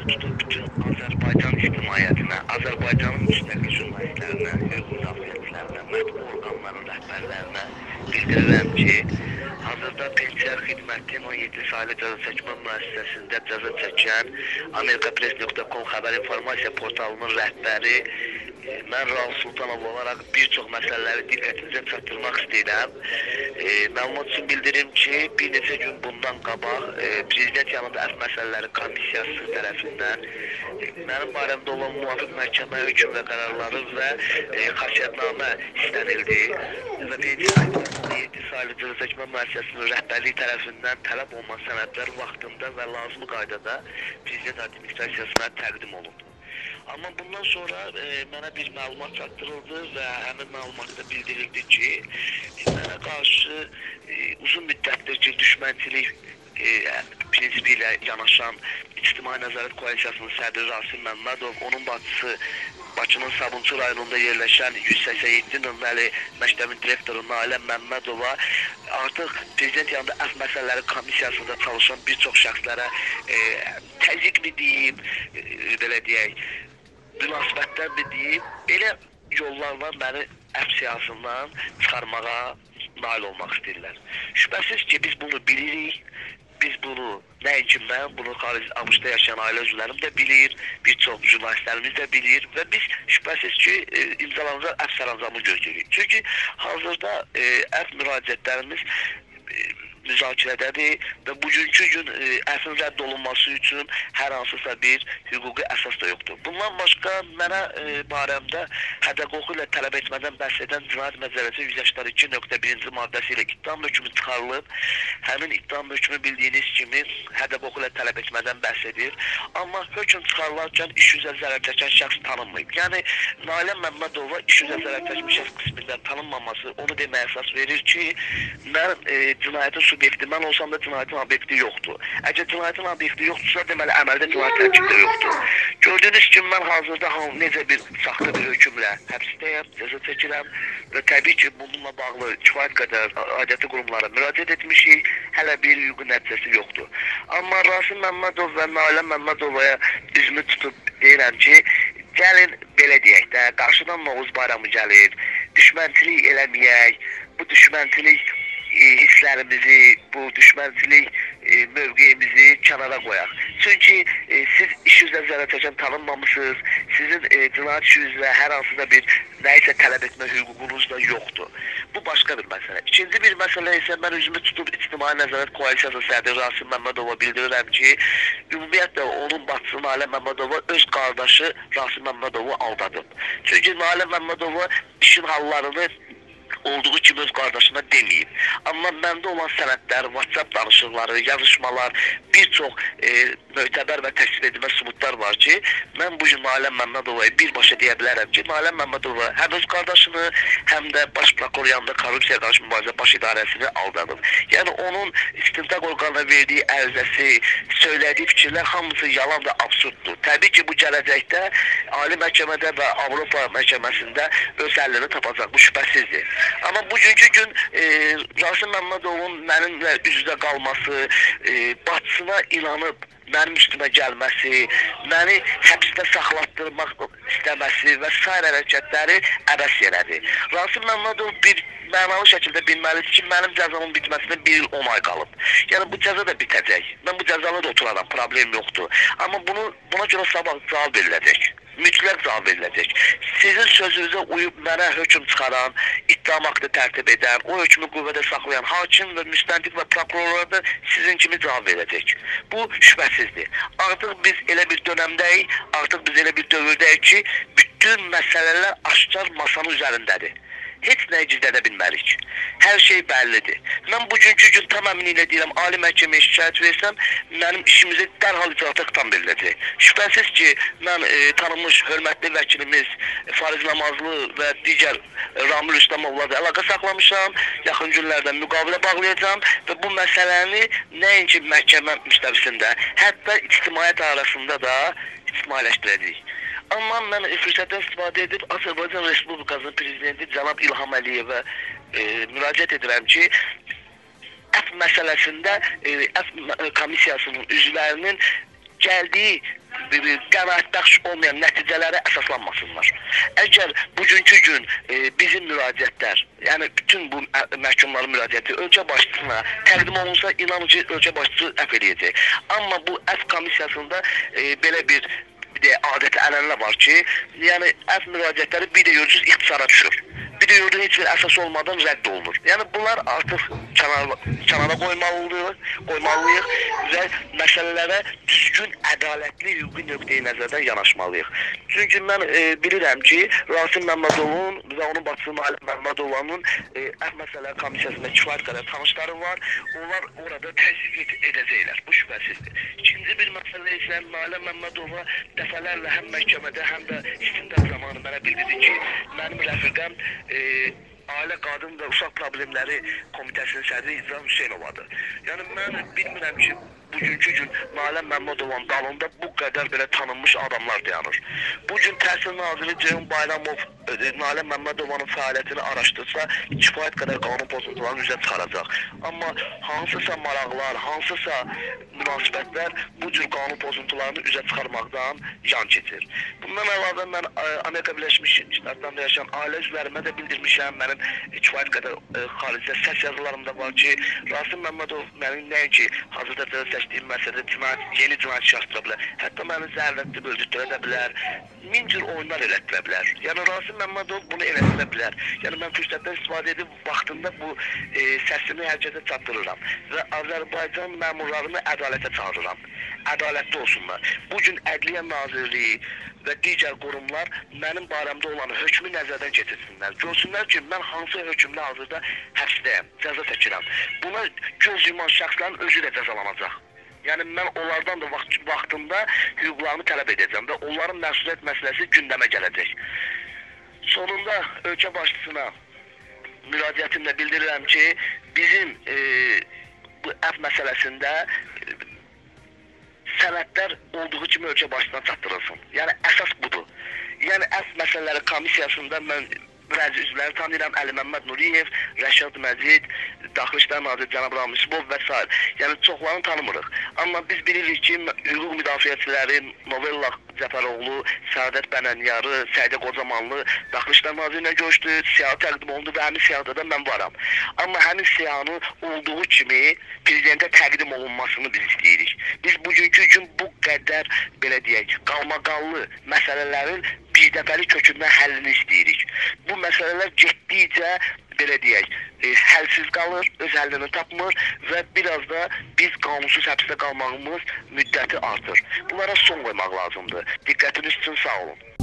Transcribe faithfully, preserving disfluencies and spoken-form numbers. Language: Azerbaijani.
tutub bütün Azərbaycan ictimaiyyətinə, Azərbaycanın müstəqil jurnalistlərinə, hüquq müdafiəçilərinə, mətbu orqanların rəhbərlərinə bildirirəm ki, hazırda pensiya xidmətinin on yeddi saylı cəza çəkmə müəssisəsində cəza çəkən Amerika Press nöqtə com xəbər informasiya portalının rəhbəri mən Rauf Sultanov olaraq bir çox məsələləri diqqətinizə çatdırmaq istəyirəm. E, məlumat üçün bildirim ki, bir neçə gün bundan qabaq e, Prezident yanında əf məsələləri komissiyası tərəfindən e, mənim barəmdə olan müvafiq məhkəmə hökm və qərarları və e, xasiyyətnamə istənildi və on yeddi saylı cəza çəkmə müəssisəsinin rəhbərliyi tərəfindən tələb olunan sənədlər vaxtında və lazımi qaydada Prezident administrasiyasına təqdim olundu. Amma bundan sonra e, mənə bir məlumat çatdırıldı və həmin məlumatda bildirildi ki, mənə qarşı e, uzun müddətdir ki, düşmənçilik e, prinsipi ilə yanaşan İctimai Nəzarət Koalisiyasının sədri Rasim Məmmədov, onun bacısı Bakının Sabunçu rayonunda yerləşən yüz səksən yeddi nömrəli məktəbin direktoru Nailə Məmmədova artıq Prezident yanında əf məsələləri komissiyasında çalışan bir çox şəxslərə e, təzyiqli deyim, e, belə deyək, münasibətlər bir deyim, elə yollarla məni əf siyasından çıxarmağa nail olmaq istəyirlər. Şübhəsiz ki, biz bunu bilirik. Biz bunu, nəinki mən, bunu xarici ABŞ-da yaşayan ailə üzvlərim də bilir, bir çox jurnalistlərimiz də bilir və biz şübhəsiz ki, e, imzalanacaq əf sərəncamı gözləyirik. Çünki hazırda e, əf müraciətlərimiz e, müzakirədədir və bugünkü gün e, əfin rədd olunması üçün hər hansısa bir hüquqi əsas da yoxdur. Bundan başqa mənə e, barəmdə hədəq-hüquq ilə tələb etmədən bəhs edən Cinayət Məcəlləsinin yüz səksən iki nöqtə birinci maddəsi ilə ittiham hökmü çıxarılıb. Həmin ittiham hökmü bildiyiniz kimi hədəq-hüquq ilə tələb etmədən bəhs edir. Amma hökm çıxarılarkən iş üzrə zərər çəkən şəxs tanınmayıb. Yəni Nailə Məmmədova iş üzrə zərər çəkmiş şəxs qismindən tanınmaması onu deməyə əsas verir ki, mən e, cinayətin subyekti, mən olsam da cinayətin obyekti yoxdur. Əgər cinayətin obyekti yoxdursa, deməli əməldə cinayət tərkibdə yoxdur. Gördüyünüz kimi mən hazırda necə bir saxta bir hökmlə həbsdəyəm, cəza çəkirəm və təbii ki, bununla bağlı kifayət qədər aidiyyatı qurumlara müraciət etmişik, hələ bir hüquqi nəticəsi yoxdur. Amma Rasim Məmmədov və Nailə Məmmədovaya üzümü tutub deyirəm ki, gəlin belə deyək də, qarşıdan Novruz bayramı gəlir, düşmənçilik eləməyək, bu düşmənçilik e, hisslərimizi, bu düşmənçilik e, mövqeyimizi kənara qoyaq. Çünki e, siz iş üzrə zərər çəkən tanınmamışsınız, sizin e, cinayət işi üzrə hər hansısa bir nəyisə tələb etmə hüququnuz da yoxdur. Bu başqa bir məsələ. İkinci bir məsələ isə mən üzümü tutub İctimai Nəzarət Koalisiyasının sədri Rasim Məmmədova bildirirəm ki, ümumiyyətlə onun bacısı Nailə Məmmədova öz qardaşı Rasim Məmmədovu aldadıb. Çünki Nailə Məmmədova işin hallarını olduğu kimi öz qardaşına deməyib. Amma məndə olan sənədlər, WhatsApp danışıqları, yazışmalar, bir çox e, mötəbər və təsdiq edilmə sübutlar var ki, mən bu gün Nailə Məmmədovaya birbaşa deyə bilərəm ki, Nailə Məmmədova həm öz qardaşını, həm də baş prokuror yanında korrupsiya qarşı mübarizə baş idarəsini aldadıb. Yəni onun istintaq orqanına verdiyi ərizəsi, söylədiyi fikirlər hamısı yalan və absurddur. Təbii ki, bu gələcəkdə Ali Məhkəmədə və Avropa Məhkəməsində öz həllini tapacaq, bu şübhəsizdir. Amma bugünkü gün e, Rasim Məmmədovun mənimlə üz-üzə qalması, e, bacısına inanıb mənim üstümə gəlməsi, məni həbsdə saxlatdırmaq istəməsi və s. hərəkətləri əbəs yerədir. Rasim Məmmədov bir mənalı şəkildə bilməlidir ki, mənim cəzamın bitməsinə bir il on ay qalıb. Yəni bu cəza da bitəcək. Mən bu cəzala da oturaram, problem yoxdur. Amma bunu, buna görə sabah cavab veriləcək. Mütləq cavab veriləcək. Sizin sözünüzə uyub mənə hökm çıxaran, ittiham aktı tərtib edən, o hökmü qüvvədə saxlayan hakim və müstəntiq və prokurorlar da sizin kimi cavab verəcək. Bu şübhəsizdir. Artıq biz elə bir dönəmdəyik, artıq biz elə bir dövrdəyik ki, bütün məsələlər aşkar masanın üzərindədir. Heç nəyi gizlədə bilmərik. Hər şey bəllidir. Mən bugünkü gün tam əminliklə deyirəm, Ali Məhkəməyə şikayət versəm, mənim işimizi dərhal icraata xitam veriləcək. Şübhəsiz ki, mən e, tanınmış hörmətli vəkilimiz Fariz Namazlı və digər e, Ramil Rüstəmovla da əlaqə saxlamışam. Yaxın günlərdə müqavilə bağlayacağam və bu məsələni nəinki məhkəmə müstəvisində, hətta ictimaiyyət arasında da ictimailəşdirəcəyik. Amma mən fürsətdən istifadə edib Azərbaycan Respublikasının prezidenti cənab İlham Əliyevə e, müraciət edirəm ki, əf məsələsində e, əf komissiyasının üzvlərinin gəldiyi qənaətbəxş olmayan nəticələrə əsaslanmasınlar. Əgər bugünkü gün e, bizim müraciətlər, yəni bütün bu məhkumların müraciəti ölkə başçısına təqdim olunsa, inanın ki, ölkə başçısı əfv eləyəcək. Amma bu əfv komissiyasında e, belə bir bir də adəti ənənə var ki, yəni əfv müraciətləri bir də görürsünüz ixtisara düşür. Bir də gördüyün heç bir əsas olmadan rədd olunur. Yəni bunlar artıq kənara, kənara qoymalıyıq, qoymalıyıq və məsələlərə düzgün, ədalətli, hüquqi nöqteyi nəzərdən yanaşmalıyıq. Çünki mən e, bilirəm ki, Rasim Məmmədovun və onun bacısı Nalə Məmmədovanın e, əfv məsələləri komissiyasında kifayət qədər tanışları var. Onlar orada təsdiq edəcəklər. Bu şübhəsizdir. İkinci bir məsələ isə Nalə Məmmədova dəfələrlə həm məhkəmədə, həm də istintaq zamanı mənə bildirdi ki, mənim rəfiqəm e, Ailə Qadın və Uşaq Problemləri Komitəsinin sədri İcra Hüseynovadır. Yəni mən bilmirəm ki, bugünkü gün Nalə Məmmədovanın dalında bu qədər belə tanınmış adamlar dayanır. Bugün Təhsil Naziri Ceyhun Bayramov Nalə Məmmədovanın fəaliyyətini araşdırsa, kifayət qədər qanun pozuntularını üzə çıxaracaq. Amma hansısa maraqlar, hansısa münasibətlər bu cür qanun pozuntularını üzə çıxarmaqdan yan keçir. Bundan əlavə mən Amerika Birləşmiş Ştatlarında yaşayan ailə üzvlərimə də bildirmişəm. Mənim kifayət qədər e, xaricdə səs yazılarımda var ki, Rasim Məmmədov mənim nəinki hazırda da seçdiyim məsələdə cinayət, yeni cinayət şahsdıra bilər. Hətta məni zəhərlətdirib öldürtürə də bilər. Min cür oyunlar elətdirə bilər. Yəni Rasim Məmmədov bunu elətdirə bilər. Yəni mən fürsətdən istifadə edib vaxtında bu e, səsimi hər kəsə çatdırıram və Azərbaycan məmurlarını ədalətə çağırıram. Ədalətli olsunlar. Bugün Ədliyyə Nazirliyi və digər qurumlar mənim barəmdə olan hökmü nəzərdən keçirsinlər. Görsünlər ki, mən hansı hökmlə hazırda həbsdəyəm, cəza çəkirəm. Buna göz yuman şəxslərin özü də cəzalanacaq. Yəni mən onlardan da vaxt, vaxtında hüquqlarını tələb edəcəm və onların məsuliyyət məsələsi gündəmə gələcək. Sonunda ölkə başçısına müraciətimlə bildirirəm ki, bizim e, bu əfv məsələsində e, sənədlər olduğu kimi ölkə başçısına çatdırılsın. Yəni əsas budur. Yəni əfv məsələləri komissiyasında mən bəzi üzvləri tanıyıram, Əli Məmməd Nuriyev, Rəşad Məcid, Daxili İşlər Naziri cənab Ramisbov və s. Yəni çoxlarını tanımırıq. Amma biz bilirik ki, hüquq müdafiəçiləri Novella Cəfəroğlu, Səadət Bənənyarı, Səidə Qocamanlı Daxili İşlər Nazirinə görüşdü, siyahı təqdim olundu və həmin siyahıda da mən varam. Amma həmin siyahının olduğu kimi prezidentə təqdim olunmasını biz istəyirik. Biz bugünkü gün bu qədər, belə deyək, qalmaqallı məsələlərin birdəfəli kökündən həllini istəyirik. Bu məsələlər getdikcə, belə deyək, e, həlsiz qalır, öz həllini tapmır və biraz da biz qanunsuz həbsdə qalmağımız müddəti artır. Bunlara son qoymaq lazımdır. Diqqətiniz üçün sağ olun.